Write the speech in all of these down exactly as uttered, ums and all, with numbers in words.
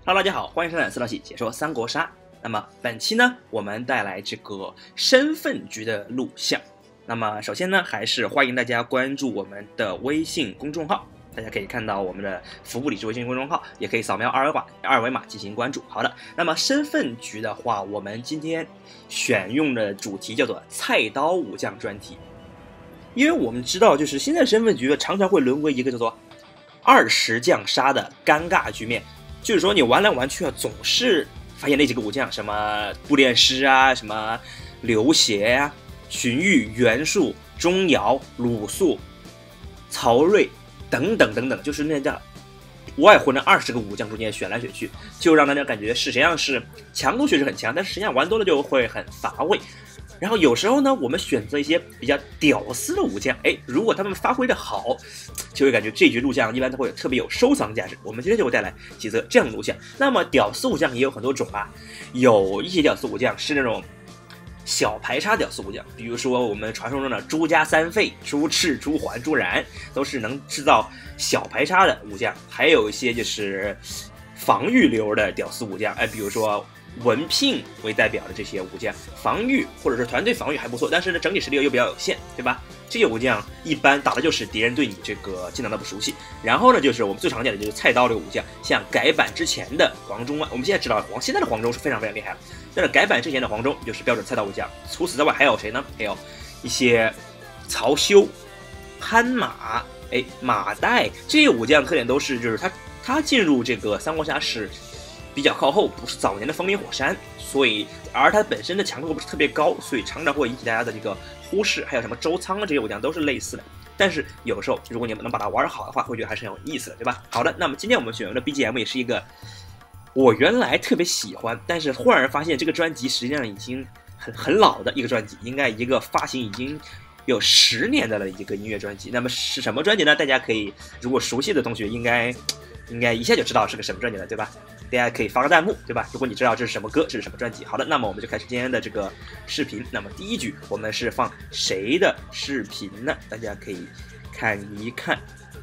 Hello， 大家好，欢迎收看四道喜解说三国杀。那么本期呢，我们带来这个身份局的录像。那么首先呢，还是欢迎大家关注我们的微信公众号，大家可以看到我们的服部理智微信公众号，也可以扫描二维码二维码进行关注。好的，那么身份局的话，我们今天选用的主题叫做菜刀武将专题，因为我们知道，就是现在身份局常常会沦为一个叫做二十将杀的尴尬局面。就是说，你玩来玩去啊，总是发现那几个武将，什么步练师啊，什么刘协啊、荀彧、袁术、钟繇、鲁肃、曹睿等等等等，就是那叫外混的二十个武将中间选来选去，就让大家感觉是实际上是强度确实很强，但是实际上玩多了就会很乏味。然后有时候呢，我们选择一些比较屌丝的武将，哎，如果他们发挥的好，就会感觉这局录像一般都会特别有收藏价值。我们今天就会带来几则这样的录像。那么屌丝武将也有很多种啊，有一些屌丝武将是那种小排插屌丝武将，比如说我们传说中的朱家三废、朱赤、朱桓、朱然，都是能制造小排插的武将。还有一些就是防御流的屌丝武将，哎，比如说文聘为代表的这些武将，防御或者是团队防御还不错，但是呢整体实力又比较有限，对吧？这些武将一般打的就是敌人对你这个技能的不熟悉。然后呢，就是我们最常见的就是菜刀流武将，像改版之前的黄忠啊，我们现在知道黄现在的黄忠是非常非常厉害的，但是改版之前的黄忠就是标准菜刀武将。除此之外还有谁呢？还有一些曹休、潘马、哎马岱这些武将特点都是，就是他他进入这个三国杀是比较靠后，不是早年的风林火山，所以而它本身的强度不是特别高，所以常常会引起大家的这个忽视。还有什么周仓啊这些武将都是类似的，但是有时候如果你们能把它玩好的话，会觉得还是很有意思的，对吧？好的，那么今天我们选用的 B G M 也是一个我原来特别喜欢，但是忽然发现这个专辑实际上已经很很老的一个专辑，应该一个发行已经有十年的了一个音乐专辑。那么是什么专辑呢？大家可以如果熟悉的同学应该应该一下就知道是个什么专辑了，对吧？大家可以发个弹幕，对吧？如果你知道这是什么歌，这是什么专辑。好的，那么我们就开始今天的这个视频。那么第一局我们是放谁的视频呢？大家可以看一看。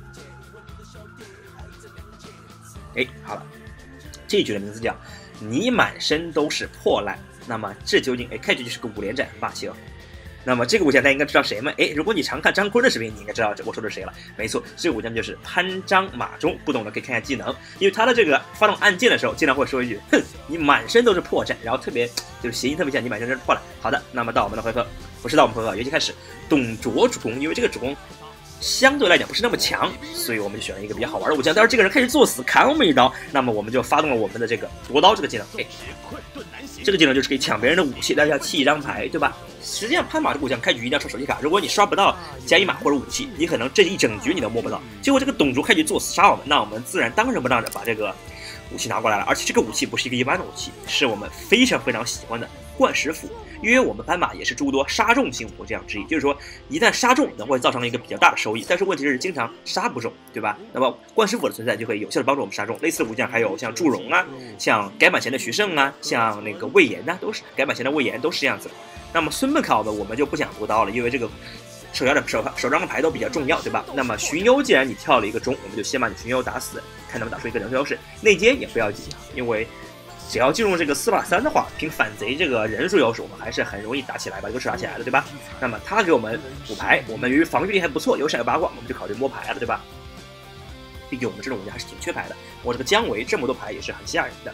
哎，好了，这一局的名字叫你满身都是破烂。那么这究竟哎，开局就是个五连斩，很霸气哦。那么这个武将大家应该知道谁吗？哎，如果你常看张坤的视频，你应该知道我说的是谁了。没错，这个武将就是潘璋马忠。不懂的可以看一下技能，因为他的这个发动按键的时候，经常会说一句：“哼，你满身都是破绽。”然后特别就是谐音特别像，你满身都是破烂。好的，那么到我们的回合，不是到我们回合，游戏开始，董卓主攻，因为这个主攻相对来讲不是那么强，所以我们就选了一个比较好玩的武将。但是这个人开始作死砍我们一刀，那么我们就发动了我们的这个夺刀这个技能。哎，这个技能就是可以抢别人的武器，大家弃一张牌，对吧？实际上潘马这个武将开局一定要刷手机卡，如果你刷不到加一码或者武器，你可能这一整局你都摸不到。结果这个董卓开局作死杀我们，那我们自然当仁不让的把这个武器拿过来了，而且这个武器不是一个一般的武器，是我们非常非常喜欢的灌石斧。因为我们斑马也是诸多杀中型武将之一，就是说一旦杀中能会造成一个比较大的收益，但是问题是经常杀不中，对吧？那么灌石斧的存在就会有效的帮助我们杀中。类似的武将还有像祝融啊，像改版前的徐盛啊，像那个魏延呐、啊，都是改版前的魏延都是这样子。那么孙膑考的我们就不讲夺刀了，因为这个手下的手手上的牌都比较重要，对吧？那么荀攸既然你跳了一个中，我们就先把你荀攸打死，看能不能打出一个人数优势。内奸也不要紧，因为只要进入这个四把三的话，凭反贼这个人数优势，我们还是很容易打起来，把这个事打起来的，对吧？那么他给我们补牌，我们由于防御力还不错，有闪有八卦，我们就考虑摸牌了，对吧？毕竟我们这种武将还是挺缺牌的，我这个姜维这么多牌也是很吓人的。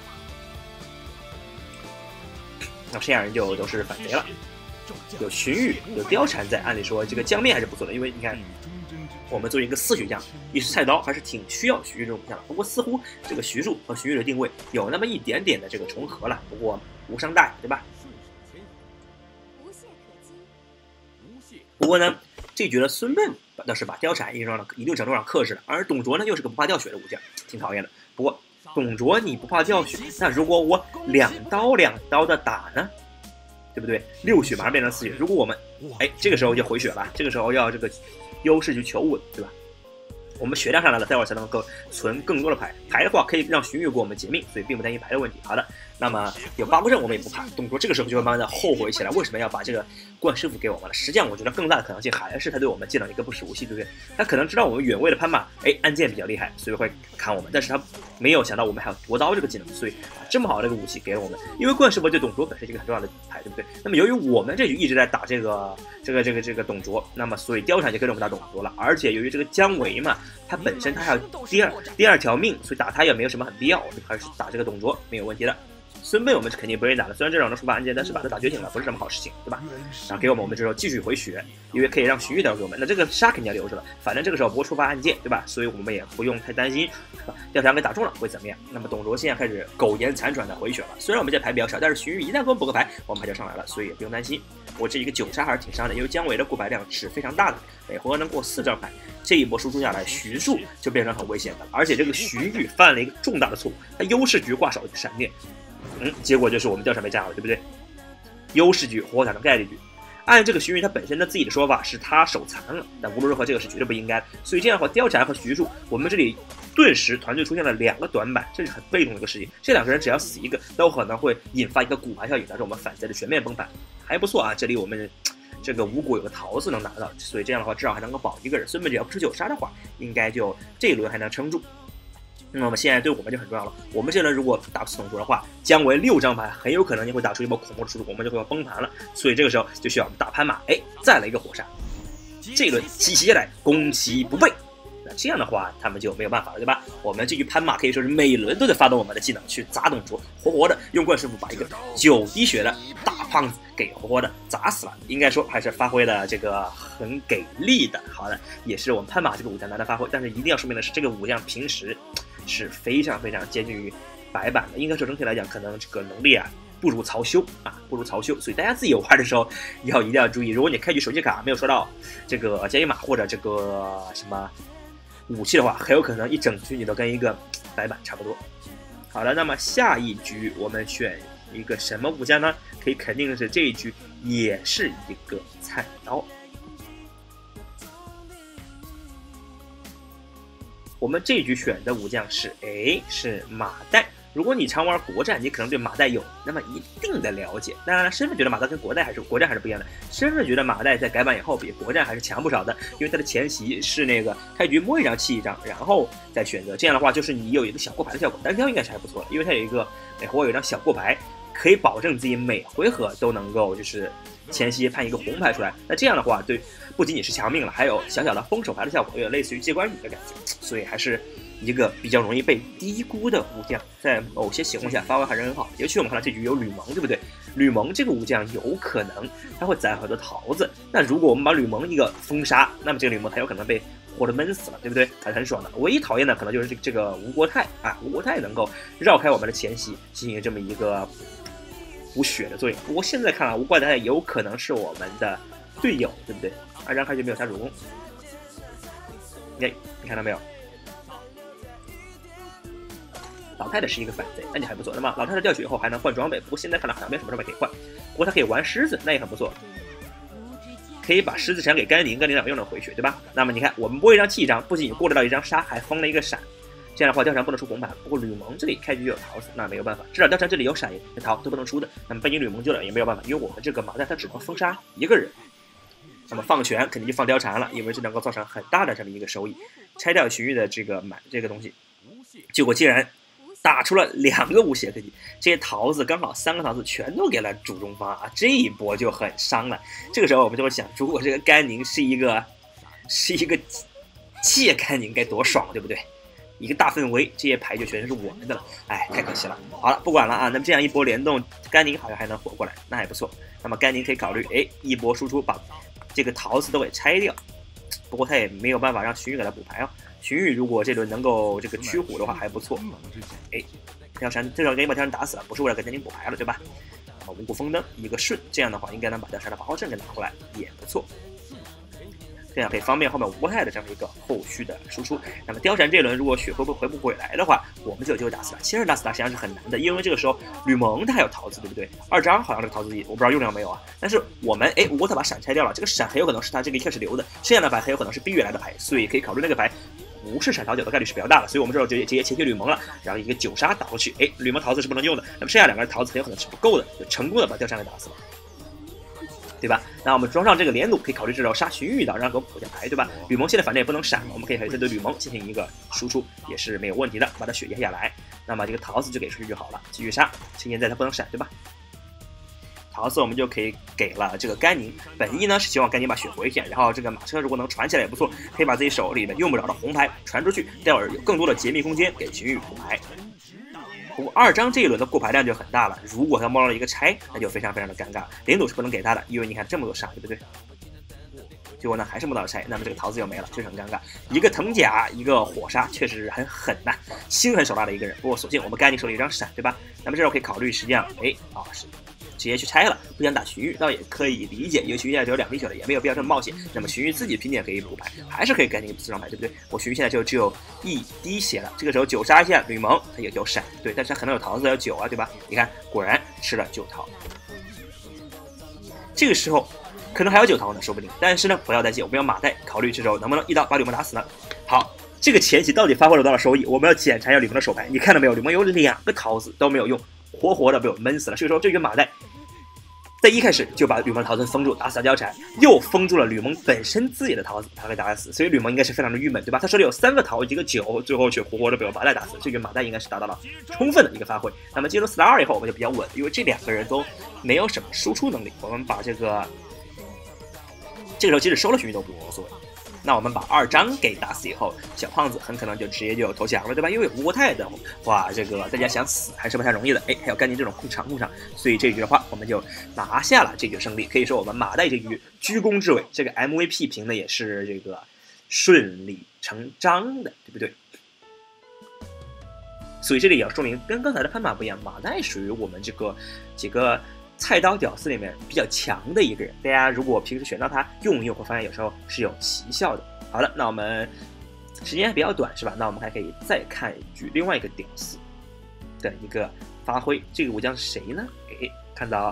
那剩下人就都是反贼了，有荀彧，有貂蝉在，按理说这个姜面还是不错的，因为你看我们作为一个四血将，一是菜刀，还是挺需要荀彧这种武将的。不过似乎这个徐庶和荀彧的定位有那么一点点的这个重合了，不过无伤大雅，对吧？不过呢，这局的孙膑倒是把貂蝉一定上了一定程度上克制了，而董卓呢又是个不怕掉血的武将，挺讨厌的。不过董卓你不怕掉血，那如果我两刀两刀的打呢？对不对？六血马上变成四血，如果我们哎这个时候就回血了，这个时候要这个优势去求稳，对吧？ 我们血量上来了，待会儿才能够存更多的牌。牌的话可以让荀彧给我们解命，所以并不担心牌的问题。好的，那么有八卦阵我们也不怕，董卓这个时候就会慢慢的后悔起来，为什么要把这个冠师傅给我们了？实际上我觉得更大的可能性还是他对我们技能一个不熟悉，对不对？他可能知道我们远位的攀马，哎，按键比较厉害，所以会砍我们，但是他没有想到我们还有夺刀这个技能，所以把这么好的一个武器给了我们。因为冠师傅对董卓本身是一个很重要的牌，对不对？那么由于我们这局一直在打这个这个这个这个董卓，那么所以貂蝉就跟着我们打董卓了，而且由于这个姜维嘛，他本身他还有第二第二条命，所以打他也没有什么很必要，我们还是打这个董卓没有问题的。孙膑我们是肯定不愿意打的，虽然这种能触发按键，但是把他打绝境了，不是什么好事情，对吧？然后给我们，我们这时候继续回血，因为可以让荀彧带给我们，那这个杀肯定要留着了，反正这个时候不会触发按键，对吧？所以我们也不用太担心，貂蝉给打中了会怎么样？那么董卓现在开始苟延残喘的回血了，虽然我们这牌比较少，但是荀彧一旦给我们补个牌，我们牌就上来了，所以也不用担心。我这一个九杀还是挺伤的，因为姜维的过牌量是非常大的，每回合能过四张牌，这一波输出下来，徐庶就变成很危险的，而且这个荀彧犯了一个重大的错误，他优势局挂手一个闪电。嗯，结果就是我们貂蝉被炸了，对不对？优势局活活打成概率局。按这个荀彧他本身的自己的说法是他手残了，但无论如何这个是绝对不应该。所以这样的话，貂蝉和徐庶，我们这里顿时团队出现了两个短板，这是很被动的一个事情。这两个人只要死一个，都可能会引发一个骨牌效应，导致我们反贼的全面崩盘。还不错啊，这里我们这个五谷有个桃子能拿到，所以这样的话至少还能够保一个人。孙膑只要不出九杀的话，应该就这一轮还能撑住。那么现在对我们就很重要了，我们这轮如果打不死董卓的话，姜维六张牌很有可能就会打出一波恐怖的输出，我们就会要崩盘了。所以这个时候就需要我们打攀马，哎，再来一个火杀，这一轮奇袭来攻其不备。那这样的话他们就没有办法了，对吧？我们这局攀马可以说是每轮都得发动我们的技能去砸董卓，活活的用冠师傅把一个九滴血的大胖子给活活的砸死了，应该说还是发挥的这个很给力的。好的，也是我们攀马这个武将难的发挥，但是一定要说明的是，这个武将平时是非常非常接近于白板的，应该说整体来讲，可能这个能力啊不如曹休啊，不如曹休。所以大家自己玩的时候要一定要注意，如果你开局手机卡没有刷到这个加一码或者这个什么武器的话，很有可能一整局你都跟一个白板差不多。好了，那么下一局我们选一个什么武将呢？可以肯定的是这一局也是一个菜刀。我们这一局选的武将是，哎，是马岱。如果你常玩国战，你可能对马岱有那么一定的了解。当然了，身份觉得马岱跟国岱还是国战还是不一样的。身份觉得马岱在改版以后比国战还是强不少的，因为他的前袭是那个开局摸一张弃一张，然后再选择。这样的话，就是你有一个小过牌的效果。单挑应该是还不错的，因为它有一个每回合有一张小过牌，可以保证自己每回合都能够就是前夕判一个红牌出来。那这样的话，对不仅仅是强命了，还有小小的封手牌的效果，有点类似于接关羽的感觉。所以还是一个比较容易被低估的武将，在某些情况下发挥还是很好的。尤其我们看到这局有吕蒙，对不对？吕蒙这个武将有可能他会攒很多桃子，那如果我们把吕蒙一个封杀，那么这个吕蒙他有可能被活的闷死了，对不对？还是很爽的。唯一讨厌的可能就是这个这个吴国泰啊，吴国泰能够绕开我们的前夕，进行这么一个补血的作用。不过现在看来，吴国泰有可能是我们的队友，对不对？二张开局没有杀主公，哎，你看到没有？老太太是一个反贼，那就还不错。那么老太太掉血以后还能换装备，不过现在看来好像没什么装备可以换。不过她可以玩狮子，那也很不错，可以把狮子闪给甘宁，甘宁两个又能回血，对吧？那么你看，我们播一张弃一张，不仅过得到一张杀，还封了一个闪。这样的话，貂蝉不能出红牌。不过吕蒙这里开局就有桃子，那没有办法，至少貂蝉这里有闪有桃都不能出的。那么被你吕蒙救了也没有办法，因为我们这个马岱他只能封杀一个人。那么放权肯定就放貂蝉了，因为这能够造成很大的这么一个收益，拆掉荀彧的这个买这个东西。结果竟然打出了两个无血可以，这些桃子刚好三个桃子全都给了主中方啊，这一波就很伤了。这个时候我们就会想，如果这个甘宁是一个是一个借甘宁该多爽，对不对？一个大氛围，这些牌就全是我们的了，哎，太可惜了。好了，不管了啊，那么这样一波联动，甘宁好像还能活过来，那还不错。那么甘宁可以考虑，哎，一波输出把这个桃子都给拆掉。不过他也没有办法让荀彧给他补牌啊。荀彧如果这轮能够这个驱虎的话还不错。哎，貂蝉这时候给把貂蝉打死了，不是为了给甘宁补牌了，对吧？啊，五谷丰登一个顺，这样的话应该能把貂蝉的八号阵给拿回来，也不错。这样可以方便后面吴国泰的这么一个后续的输出。那么貂蝉这轮如果血回不回不回来的话，我们就有机会打死他。先是打死他实际上是很难的，因为这个时候吕蒙他还有桃子，对不对？二张好像这个桃子我不知道用量没有啊。但是我们哎吴国泰把闪拆掉了，这个闪很有可能是他这个一开始留的，剩下的牌很有可能是逼月来的牌，所以可以考虑那个牌不是闪逃角的概率是比较大的，所以我们这时候直接直接前去吕蒙了，然后一个九杀打过去，哎，吕蒙桃子是不能用的，那么剩下两个人桃子很有可能是不够的，就成功的把吊山给打死了。对吧？那我们装上这个连弩，可以考虑这时候杀荀彧的，让狗补下牌，对吧？吕蒙现在反正也不能闪，我们可以针对吕蒙进行一个输出，也是没有问题的，把他血压下来。那么这个桃子就给出去就好了，继续杀。现在他不能闪，对吧？桃子我们就可以给了这个甘宁，本意呢是希望甘宁把血回一下，然后这个马车如果能传起来也不错，可以把自己手里面用不了的红牌传出去，待会儿有更多的解密空间给荀彧补牌。不过二张这一轮的过牌量就很大了，如果他冒了一个拆，那就非常非常的尴尬。连弩是不能给他的，因为你看这么多杀，对不对？结果呢还是摸到了拆，那么这个桃子就没了，确实很尴尬。一个藤甲，一个火杀，确实很狠呐、啊，心狠手辣的一个人。不过所幸我们甘宁手里一张闪，对吧？那么这时候可以考虑，实际上，哎，啊、哦、是。直接去拆了，不想打荀彧，倒也可以理解，因为荀彧现在只有两滴血了，也没有必要这么冒险。那么荀彧自己拼点可以补牌，还是可以赶紧四张牌，对不对？我荀彧现在就只有一滴血了，这个时候九杀一下吕蒙，他也有闪，对，但是他可能有桃子有九啊，对吧？你看，果然吃了九桃。这个时候可能还有九桃呢，说不定。但是呢，不要担心，我们要马岱，考虑这时候能不能一刀把吕蒙打死呢？好。这个前期到底发挥了多少收益？我们要检查一下吕蒙的手牌。你看到没有？吕蒙有两个桃子都没有用，活活的被我闷死了。所以说，这个马岱在一开始就把吕蒙桃子封住，打死了貂蝉，又封住了吕蒙本身自己的桃子，他被打死。所以吕蒙应该是非常的郁闷，对吧？他手里有三个桃，一个九，最后却活活的被我马岱打死。这个马岱应该是达到了充分的一个发挥。那么进入四打二以后，我们就比较稳，因为这两个人都没有什么输出能力。我们把这个这个时候即使收了荀彧都无所谓。那我们把二张给打死以后，小胖子很可能就直接就投降了，对吧？因为有吴国泰的话，这个大家想死还是不太容易的。哎，还有甘宁这种控场控场，所以这一局的话，我们就拿下了这局胜利。可以说我们马岱这局居功至伟，这个 M V P 评的也是这个顺理成章的，对不对？所以这里也要说明，跟刚才的潘马不一样，马岱属于我们这个几个菜刀屌丝里面比较强的一个人，大家如果平时选到他用一用，会发现有时候是有奇效的。好了，那我们时间还比较短，是吧？那我们还可以再看一局另外一个屌丝的一个发挥。这个武将是谁呢？哎，看到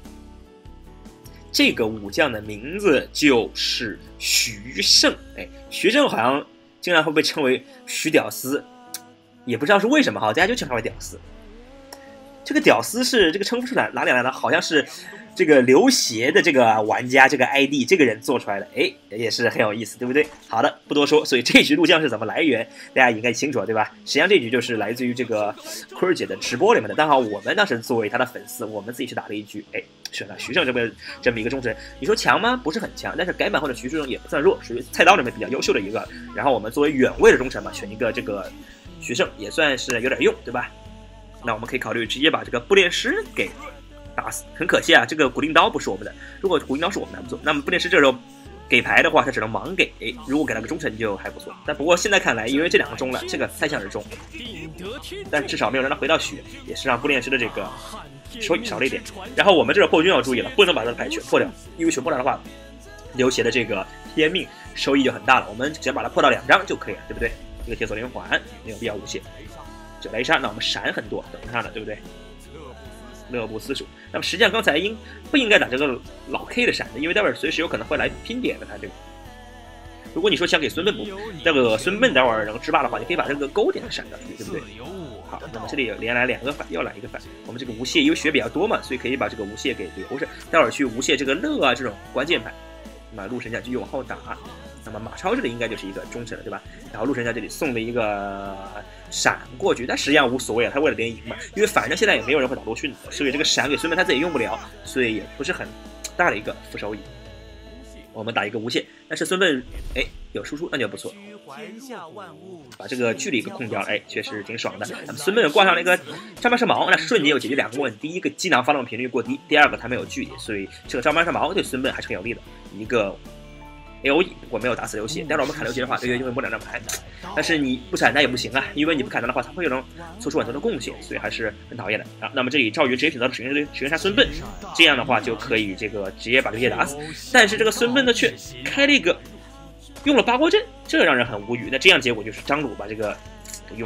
这个武将的名字就是徐盛。哎，徐盛好像经常会被称为徐屌丝，也不知道是为什么哈，大家就称他为屌丝。这个屌丝是这个称呼是哪哪里来的？好像是这个刘协的这个玩家这个 I D 这个人做出来的，哎，也是很有意思，对不对？好的，不多说。所以这局录像是怎么来源，大家应该清楚了，对吧？实际上这局就是来自于这个坤儿姐的直播里面的。刚好我们当时作为她的粉丝，我们自己去打了一局，哎，选了徐盛这么这么一个忠臣。你说强吗？不是很强，但是改版后的徐盛也不算弱，属于菜刀里面比较优秀的一个。然后我们作为远位的忠臣嘛，选一个这个徐盛也算是有点用，对吧？那我们可以考虑直接把这个步练师给打死。很可惜啊，这个古灵刀不是我们的。如果古灵刀是我们的还不错，那么步练师这时候给牌的话，他只能盲给。如果给了个忠臣就还不错。但不过现在看来，因为这两个中了，这个太像是中，但至少没有让他回到血，也是让步练师的这个收益少了一点。然后我们这个破军要注意了，不能把他的牌全破掉，因为全破掉的话，刘协的这个天命收益就很大了。我们只要把它破到两张就可以了，对不对？一个铁索连环没有必要无懈。九雷杀，那我们闪很多，等上了，对不对？乐不思蜀。那么实际上刚才应不应该打这个老 K 的闪的，因为待会儿随时有可能会来拼点的他这个。如果你说想给孙膑补，这个孙膑待会儿能制霸的话，你可以把这个勾点闪上去，对不对？好，那么这里连来两个反，又来一个反。我们这个无懈因为血比较多嘛，所以可以把这个无懈给留着，待会儿去无懈这个乐啊这种关键牌。那么陆神将继续往后打。那么马超这里应该就是一个忠臣了，对吧？然后陆神将这里送了一个闪过去，但实际上无所谓啊，他为了连赢嘛，因为反正现在也没有人会打陆逊的，所以这个闪给孙膑他自己用不了，所以也不是很大的一个负收益。我们打一个无懈，但是孙膑哎有输出那就不错，把这个距离给控掉了，哎确实挺爽的。那么孙膑挂上了一个张班射矛，那瞬间又解决两个问题：第一个机囊发动频率过低，第二个他没有距离，所以这个张班射矛对孙膑还是很有利的一个。A O E 我没有打死刘协，待会儿我们砍刘协的话，对对就会摸两张牌，但是你不砍他也不行啊，因为你不砍他的话，他会能做出很多的贡献，所以还是很讨厌的啊。那么这里赵云直接选择了神神神杀孙膑，这样的话就可以这个直接把刘协打死，但是这个孙膑呢却开了一个用了八卦阵，这让人很无语。那这样结果就是张鲁把这个给用掉，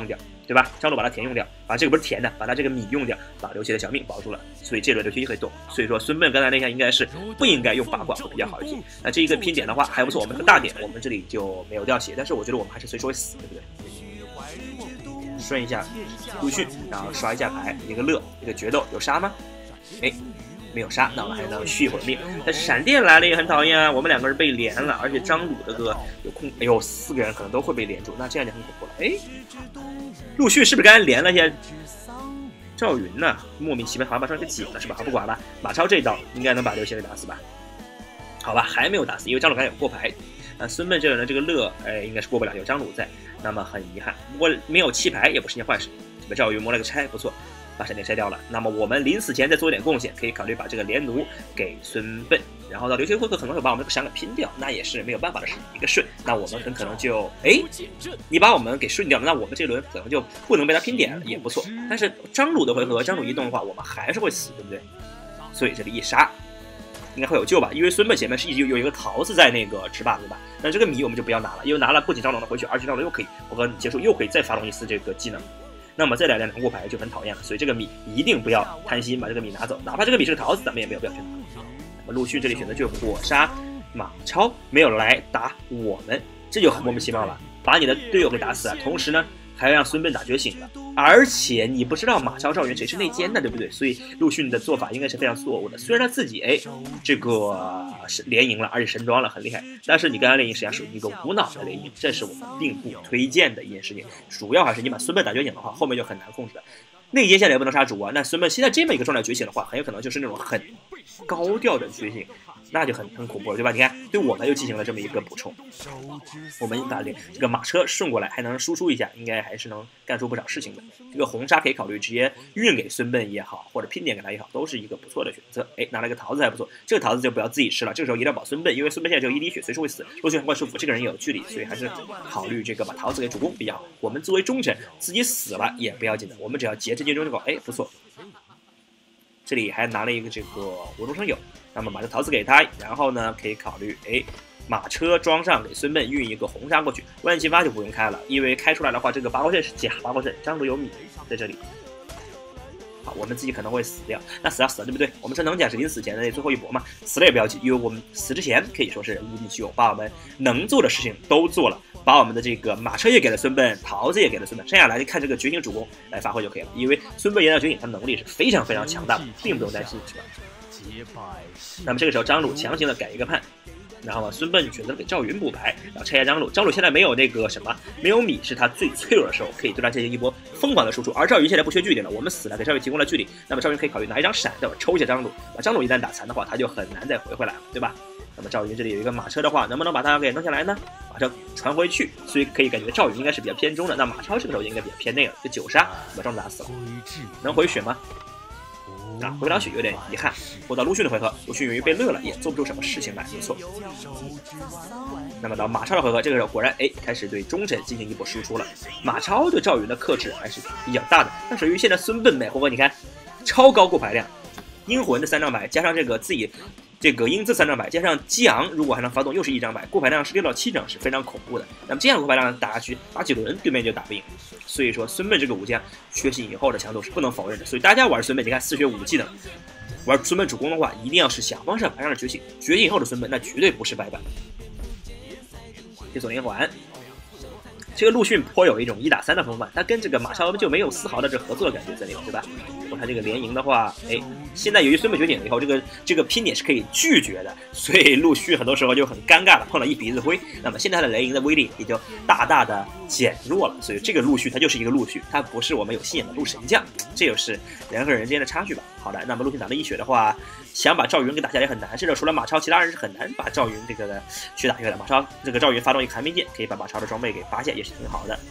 对吧？张鲁把他田用掉，把这个不是田的，把他这个米用掉，把刘琦的小命保住了，所以这轮刘琦可以动。所以说孙膑刚才那下应该是不应该用八卦会比较好一些。那这一个拼点的话还不错，我们这个大点我们这里就没有掉血，但是我觉得我们还是随时会死，对不对？顺一下陆逊，然后刷一下牌，一个乐，一个决斗，有杀吗？哎，没有杀，那我们还能续一会儿命。但是闪电来了也很讨厌啊，我们两个人被连了，而且张鲁这个有空，哎呦，四个人可能都会被连住，那这样就很恐怖了。哎，陆逊是不是刚才连了一下赵云呢？莫名其妙好像把上给解了是吧？好，不管了，马超这一刀应该能把刘谦给打死吧？好吧，还没有打死，因为张鲁刚才有过牌。那孙膑这人的这个乐，哎，应该是过不了，有张鲁在，那么很遗憾。不过没有弃牌也不是件坏事。这个赵云磨了个拆，不错，把闪电拆掉了。那么我们临死前再做一点贡献，可以考虑把这个连弩给孙膑，然后到刘谦会可能会把我们这个闪给拼掉，那也是没有办法的事，一个顺，那我们很可能就，哎，你把我们给顺掉了，那我们这轮可能就不能被他拼点了，也不错。但是张鲁的回合，张鲁一动的话，我们还是会死，对不对？所以这里一杀。应该会有救吧，因为孙膑前面是有有一个桃子在那个吃靶子吧，那这个米我们就不要拿了，因为拿了不仅张鲁能回去，而且张鲁又可以我和你结束，又可以再发动一次这个技能，那么这两两两过牌就很讨厌了，所以这个米一定不要贪心把这个米拿走，哪怕这个米是个桃子，咱们也没有必要去拿。那么陆逊这里选择就火杀马超，没有来打我们，这就很莫名其妙了，把你的队友给打死了，同时呢还让孙膑打觉醒了，而且你不知道马超、赵云谁是内奸的，对不对？所以陆逊的做法应该是非常错误的。虽然他自己哎这个是连赢了，而且神装了，很厉害，但是你刚刚连赢实际上属于一个无脑的连赢，这是我们并不推荐的一件事情。主要还是你把孙膑打觉醒的话，后面就很难控制了。内奸现在也不能杀主啊，那孙膑现在这么一个状态觉醒的话，很有可能就是那种很高调的觉醒，那就很很恐怖了，对吧？你看，对我们又进行了这么一个补充，我们把这个马车顺过来，还能输出一下，应该还是能干出不少事情的。这个红杀可以考虑直接运给孙膑也好，或者拼点给他也好，都是一个不错的选择。哎，拿了个桃子还不错，这个桃子就不要自己吃了，这个时候一定要保孙膑，因为孙膑现在只有一滴血，随时会死。陆逊很快束缚，这个人也有距离，所以还是考虑这个把桃子给主攻比较好。我们作为忠臣，自己死了也不要紧的，我们只要劫持进中就够。哎，不错。这里还拿了一个这个无中生有，那么把这桃子给他，然后呢可以考虑，哎，马车装上给孙膑运一个红杀过去，万气发就不用开了，因为开出来的话，这个八卦阵是假八卦阵，张鲁有米在这里。好，我们自己可能会死掉，那死要死了，对不对？我们是能甲是临死前的最后一搏嘛，死了也不要紧，因为我们死之前可以说是无敌其勇，把我们能做的事情都做了，把我们的这个马车也给了孙膑，桃子也给了孙膑，剩下来就看这个觉醒主攻来发挥就可以了，因为孙膑延到觉醒，他能力是非常非常强大的，并不用担心，是吧？那么这个时候张鲁强行的改一个判。然后呢，孙膑选择给赵云补牌，然后拆下张鲁。张鲁现在没有那个什么，没有米，是他最脆弱的时候，可以对他进行一波疯狂的输出。而赵云现在不缺距离了，我们死了，给赵云提供了距离。那么赵云可以考虑拿一张闪，对吧？抽一下张鲁，把张鲁一旦打残的话，他就很难再回回来了，对吧？那么赵云这里有一个马车的话，能不能把他给弄下来呢？马车传回去，所以可以感觉赵云应该是比较偏中的，那马超这个时候应该比较偏内了。这九杀把张鲁打死了，能回血吗？啊，回不了血有点遗憾。过到陆逊的回合，陆逊由于被乐了，也做不出什么事情来，没错。那么到马超的回合，这个时候果然哎开始对忠臣进行一波输出了。马超对赵云的克制还是比较大的，但是由于现在孙膑每回合你看超高过牌量，阴魂的三张牌加上这个自己这个英姿三张牌加上激昂，如果还能发动又是一张牌，过牌量是六到七张，是非常恐怖的。那么这样过牌量打下去，打几轮对面就打不赢。所以说孙膑这个武将觉醒以后的强度是不能否认的。所以大家玩孙膑，你看四学五技能，玩孙膑主攻的话，一定要是想方设法让他觉醒。觉醒以后的孙膑那绝对不是白板。解锁连环。这个陆逊颇有一种一打三的风范，他跟这个马超就没有丝毫的这合作的感觉在里面，对吧？如果他这个连赢的话，哎，现在由于孙膑觉醒了以后，这个这个拼点是可以拒绝的，所以陆逊很多时候就很尴尬的碰了一鼻子灰。那么现在他的连赢的威力也就大大的减弱了，所以这个陆逊他就是一个陆逊，他不是我们有信仰的陆神将，这就是人和人之间的差距吧。好的，那么陆逊打了一血的话，想把赵云给打下来也很难，甚至除了马超，其他人是很难把赵云这个去打下来。马超这个赵云发动一个寒冰剑，可以把马超的装备给拔下，也是挺好的。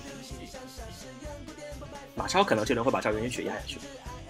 马超可能这轮会把赵云血压下去，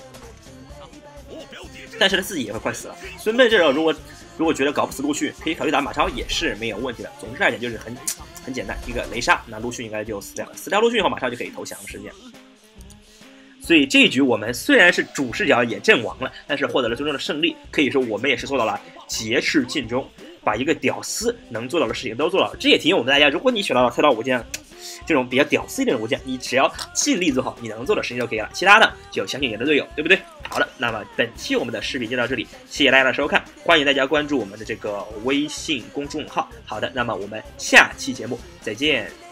但是他自己也会快死了。孙膑这种如果如果觉得搞不死陆逊，可以考虑打马超也是没有问题的。总之来讲就是很很简单，一个雷杀，那陆逊应该就死掉了。死掉陆逊以后，马超就可以投降了，是这样。所以这一局我们虽然是主视角也阵亡了，但是获得了最终的胜利，可以说我们也是做到了劫持尽忠，把一个屌丝能做到的事情都做到了。这也提醒我们大家，如果你选到了菜刀武将， 这种比较屌丝一点的武将，你只要尽力做好你能做的事情就可以了，其他的就相信你的队友，对不对？好的，那么本期我们的视频就到这里，谢谢大家的收看，欢迎大家关注我们的这个微信公众号。好的，那么我们下期节目再见。